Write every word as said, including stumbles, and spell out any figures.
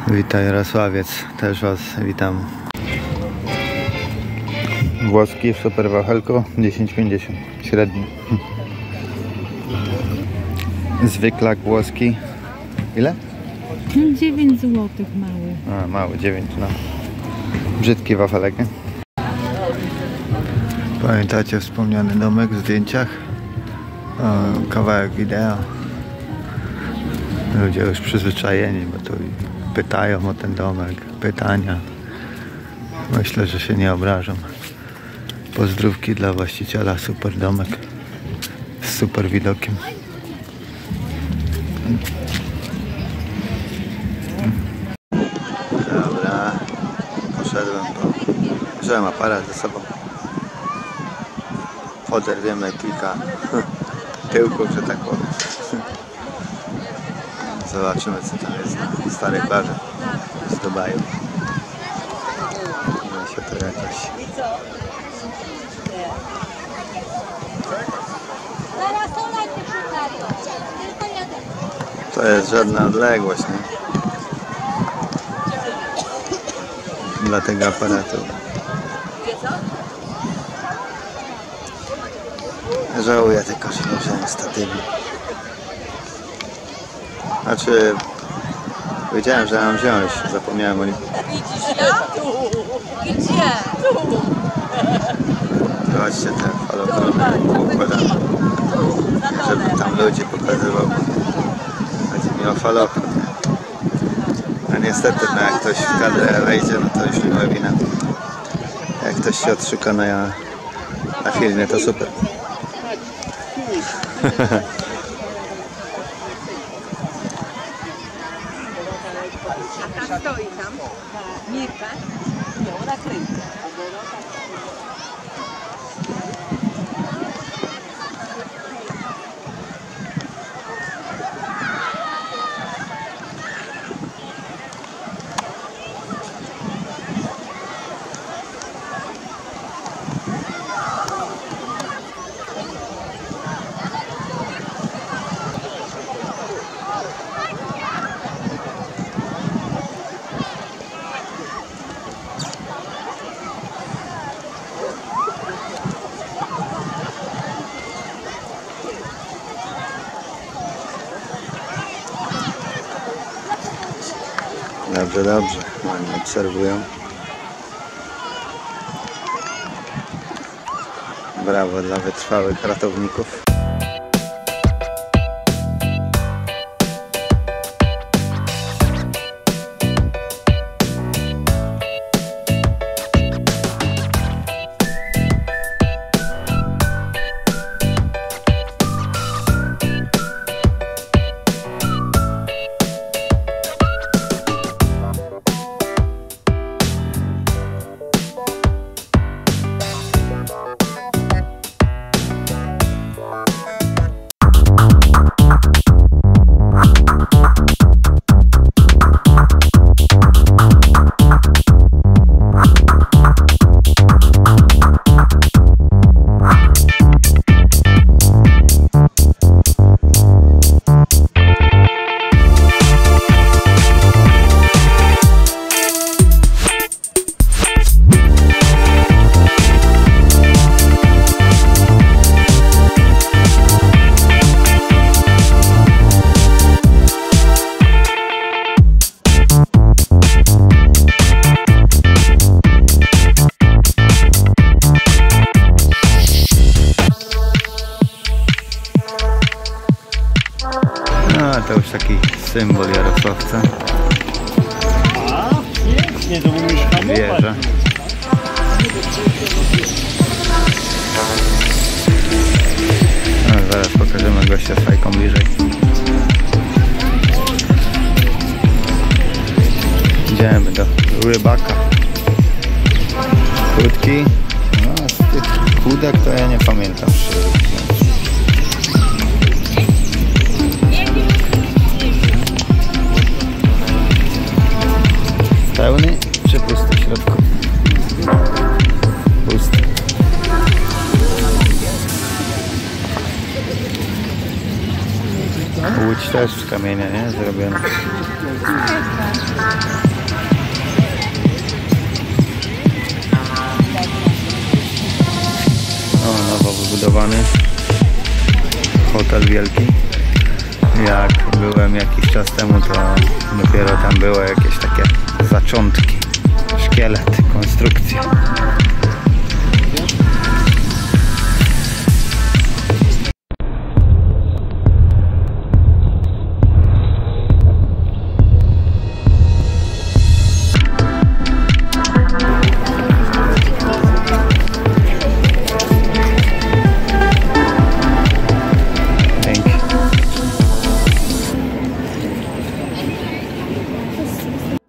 Witaj Jarosławiec, też Was witam. Włoski w super wachelku dziesięć pięćdziesiąt, średni. Zwyklak włoski. Ile? dziewięć złotych mały. A, mały, dziewięć, no. Brzydki wafelek, nie? Pamiętacie wspomniany domek w zdjęciach? O, kawałek wideo. Ludzie już przyzwyczajeni, bo tu pytają o ten domek, pytania. Myślę, że się nie obrażą. Pozdrówki dla właściciela, super domek z super widokiem. Dobra, poszedłem, bo wziąłem aparat ze sobą. Oderwiemy kilka tyłków, że tak powiem. Zobaczymy, co tam jest na starej plaży z Dubaju. No się to jakoś... To jest żadna odległość, nie? Dla tego aparatu. Żałuję tylko, że nie wziąłem statywu. Znaczy, wiedziałem, że mam wziąć, zapomniałem o nim. Widzisz ja? Tu! Gdzie? Tu! Zobaczcie te falochrony układane, żeby tam ludzi pokazywał. Chodzi mi o falochron. A niestety, no jak ktoś w kadrę wejdzie, no to już nie ma wina. Jak ktoś się odszyka na, na filmie, to super. A tam stoi tam Mirka, ją nakryjcie. Dobrze, dobrze. Oni obserwują. Brawo dla wytrwałych ratowników. No, to już taki symbol Jarosławca. Nie, to mówisz hamować. Wieża. No, zaraz pokażemy gościa z fajką bliżej. Idziemy do rybaka. Krótki. No, z tych kłódek to ja nie pamiętam. Pełny czy pusty w środku? Pusty. Łódź też z kamienia, nie? Zrobiona. budowany. Hotel wielki. Jak byłem jakiś czas temu, to dopiero tam były jakieś takie zaczątki, szkielety, konstrukcje.